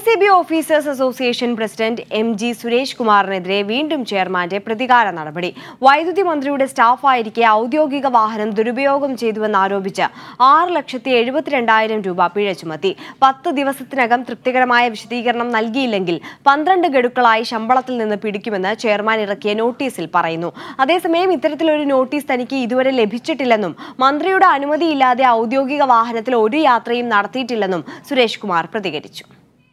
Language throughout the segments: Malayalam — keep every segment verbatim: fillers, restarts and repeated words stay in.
C B officers association president M G Suresh കുമാറിനെതിരെ വീണ്ടും ചെയർമാന്റെ പ്രതികാര നടപടി. വൈദ്യുതി മന്ത്രിയുടെ സ്റ്റാഫായിരിക്കെ ഔദ്യോഗിക വാഹനം ദുരുപയോഗം ചെയ്തുവെന്നാരോപിച്ച് ആറ് ലക്ഷത്തി എഴുപത്തിരണ്ടായിരം രൂപ പിഴ ചുമത്തി. പത്ത് ദിവസത്തിനകം തൃപ്തികരമായ വിശദീകരണം നൽകിയില്ലെങ്കിൽ പന്ത്രണ്ട് ഗഡുക്കളായി ശമ്പളത്തിൽ നിന്ന് പിടിക്കുമെന്ന് ചെയർമാൻ ഇറക്കിയ നോട്ടീസിൽ പറയുന്നു. അതേസമയം ഇത്തരത്തിലൊരു നോട്ടീസ് തനിക്ക് ഇതുവരെ ലഭിച്ചിട്ടില്ലെന്നും മന്ത്രിയുടെ അനുമതിയില്ലാതെ ഔദ്യോഗിക വാഹനത്തിൽ ഒരു യാത്രയും നടത്തിയിട്ടില്ലെന്നും സുരേഷ് കുമാർ പ്രതികരിച്ചു.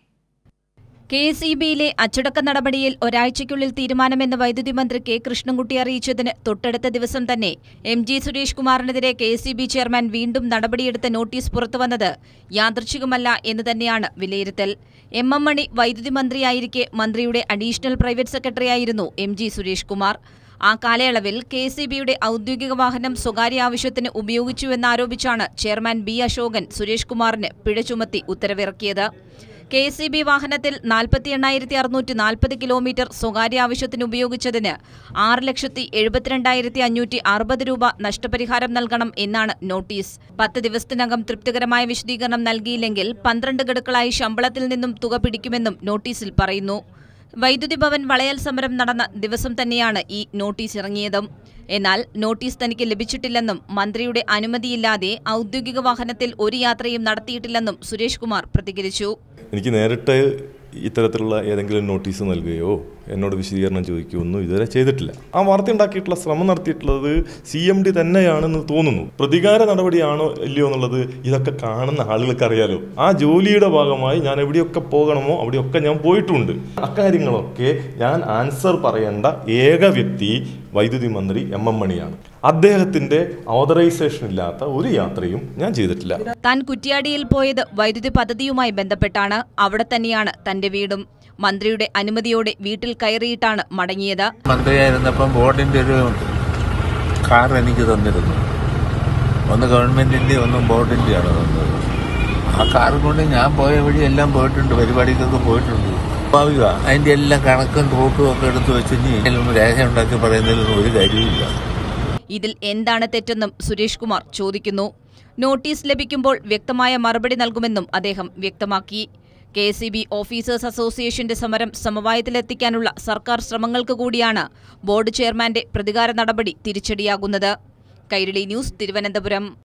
കെ എസ് ഇ ബിയിലെ അച്ചടക്ക നടപടിയിൽ ഒരാഴ്ചയ്ക്കുള്ളിൽ തീരുമാനമെന്ന് വൈദ്യുതി മന്ത്രി കെ കൃഷ്ണൻകുട്ടി അറിയിച്ചതിന് തൊട്ടടുത്ത ദിവസം തന്നെ എം ജി സുരേഷ് കുമാറിനെതിരെ K S E B chairman വീണ്ടും നടപടിയെടുത്ത നോട്ടീസ് പുറത്തുവന്നത് യാദൃച്ഛികമല്ല എന്ന് തന്നെയാണ് വിലയിരുത്തൽ. എം എം മണി വൈദ്യുതി മന്ത്രിയായിരിക്കെ മന്ത്രിയുടെ അഡീഷണൽ പ്രൈവറ്റ് സെക്രട്ടറിയായിരുന്നു എം ജി സുരേഷ് കുമാർ. ആ കാലയളവിൽ കെ എസ് ഇ ബിയുടെ ഔദ്യോഗിക വാഹനം സ്വകാര്യ ആവശ്യത്തിന് ഉപയോഗിച്ചുവെന്നാരോപിച്ചാണ് ചെയർമാൻ ബി അശോകൻ സുരേഷ് കുമാറിന് പിഴ ചുമത്തി ഉത്തരവിറക്കിയത്. കെ എസ് ഇ ബി വാഹനത്തിൽ നാൽപ്പത്തി എണ്ണായിരത്തി അറുന്നൂറ്റി നാൽപ്പത് കിലോമീറ്റർ സ്വകാര്യ ആവശ്യത്തിന് ഉപയോഗിച്ചതിന് ആറ് ലക്ഷത്തി എഴുപത്തിരണ്ടായിരത്തി അഞ്ഞൂറ്റി അറുപത് രൂപ നഷ്ടപരിഹാരം നൽകണം എന്നാണ് നോട്ടീസ്. പത്ത് ദിവസത്തിനകം തൃപ്തികരമായ വിശദീകരണം നൽകിയില്ലെങ്കിൽ പന്ത്രണ്ട് ഗഡുക്കളായി ശമ്പളത്തിൽ നിന്നും തുക പിടിക്കുമെന്നും നോട്ടീസിൽ പറയുന്നു. വൈദ്യുതി ഭവൻ വളയൽ സമരം നടന്ന ദിവസം തന്നെയാണ് ഈ നോട്ടീസ് ഇറങ്ങിയതും. എന്നാൽ നോട്ടീസ് തനിക്ക് ലഭിച്ചിട്ടില്ലെന്നും മന്ത്രിയുടെ അനുമതിയില്ലാതെ ഔദ്യോഗിക വാഹനത്തിൽ ഒരു യാത്രയും നടത്തിയിട്ടില്ലെന്നും സുരേഷ് കുമാർ പ്രതികരിച്ചു. എനിക്ക് നേരിട്ട് ഇത്തരത്തിലുള്ള ഏതെങ്കിലും നോട്ടീസ് നൽകുകയോ എന്നോട് വിശദീകരണം ചോദിക്കുകയോ ഒന്നും ഇതുവരെ ചെയ്തിട്ടില്ല. ആ വാർത്ത ഉണ്ടാക്കിയിട്ടുള്ള ശ്രമം നടത്തിയിട്ടുള്ളത് സി എം ഡി തന്നെയാണെന്ന് തോന്നുന്നു. പ്രതികാര നടപടിയാണോ ഇല്ലയോ എന്നുള്ളത് ഇതൊക്കെ കാണുന്ന ആളുകൾക്ക് അറിയാലോ. ആ ജോലിയുടെ ഭാഗമായി ഞാൻ എവിടെയൊക്കെ പോകണമോ അവിടെയൊക്കെ ഞാൻ പോയിട്ടുണ്ട്. അക്കാര്യങ്ങളൊക്കെ ഞാൻ ആൻസർ പറയേണ്ട ഏക വ്യക്തി വൈദ്യുതി മന്ത്രി എം എം മണിയാണ്. അദ്ദേഹത്തിന്റെ ഓതറൈസേഷൻ ഇല്ലാത്ത ഒരു യാത്രയും ഞാൻ ചെയ്തിട്ടില്ല. താൻ കുറ്റ്യാടിയിൽ പോയത് വൈദ്യുതി പദ്ധതിയുമായി ബന്ധപ്പെട്ടാണ്. അവിടെ തന്നെയാണ് തന്റെ വീടും. മന്ത്രിയുടെ അനുമതിയോടെ വീട്ടിൽ കയറിയിട്ടാണ് മടങ്ങിയത്. മന്ത്രിയായിരുന്നപ്പം ബോർഡിന്റെ ഒരു കാർ എനിക്ക് തന്നിരുന്നു. ഒന്ന് ഗവൺമെന്റിന്റെ ഒന്നും ബോർഡിന്റെയാണ് തന്നത്. ആ കാർ കൊണ്ട് ഞാൻ പോയ വഴി എല്ലാം പോയിട്ടുണ്ട്, പരിപാടിക്കൊക്കെ പോയിട്ടുണ്ട്. സ്വാഭാവിക അതിന്റെ എല്ലാം കണക്കും റൂട്ടും ഒക്കെ എടുത്തു വെച്ച് രേഖ ഉണ്ടാക്കി പറയുന്നതിലൊന്നും ഒരു കാര്യമില്ല. ഇതിൽ എന്താണ് തെറ്റെന്നും സുരേഷ് കുമാർ ചോദിക്കുന്നു. നോട്ടീസ് ലഭിക്കുമ്പോൾ വ്യക്തമായ മറുപടി നൽകുമെന്നും അദ്ദേഹം വ്യക്തമാക്കി. K S E B officers അസോസിയേഷന്റെ സമരം സമവായത്തിലെത്തിക്കാനുള്ള സർക്കാർ ശ്രമങ്ങൾക്ക് കൂടിയാണ് ബോർഡ് ചെയർമാന്റെ പ്രതികാര നടപടി തിരിച്ചടിയാകുന്നത്. കൈരളി ന്യൂസ്, തിരുവനന്തപുരം.